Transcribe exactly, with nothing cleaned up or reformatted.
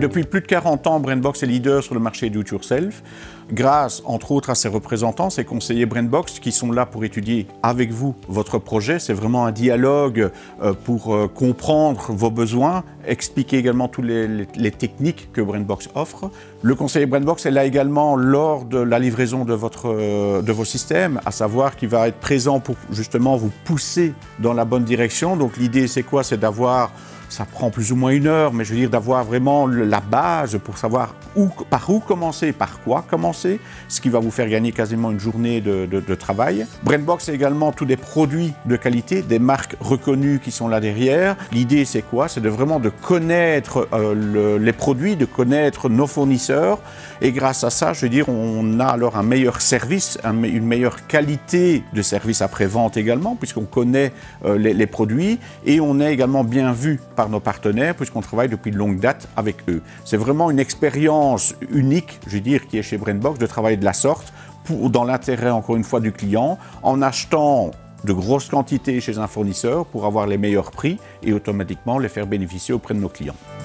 Depuis plus de quarante ans, BrainBox est leader sur le marché do it yourself, grâce entre autres à ses représentants, ses conseillers BrainBox qui sont là pour étudier avec vous votre projet. C'est vraiment un dialogue pour comprendre vos besoins, expliquer également toutes les, les, les techniques que BrainBox offre. Le conseiller BrainBox est là également lors de la livraison de, votre, de vos systèmes, à savoir qu'il va être présent pour justement vous pousser dans la bonne direction. Donc l'idée c'est quoi? C'est d'avoir, ça prend plus ou moins une heure, mais je veux dire d'avoir vraiment la base pour savoir où, par où commencer, par quoi commencer, ce qui va vous faire gagner quasiment une journée de, de, de travail. BrainBox est également tous des produits de qualité, des marques reconnues qui sont là derrière. L'idée c'est quoi? C'est de vraiment de connaître euh, le, les produits, de connaître nos fournisseurs, et grâce à ça, je veux dire, on a alors un meilleur service, un, une meilleure qualité de service après-vente également, puisqu'on connaît euh, les, les produits, et on est également bien vu par nos partenaires, puisqu'on travaille depuis de longue date avec eux. C'est vraiment une expérience unique, je veux dire, qui est chez BrainBox, de travailler de la sorte, pour, dans l'intérêt, encore une fois, du client, en achetant de grosses quantités chez un fournisseur pour avoir les meilleurs prix et automatiquement les faire bénéficier auprès de nos clients.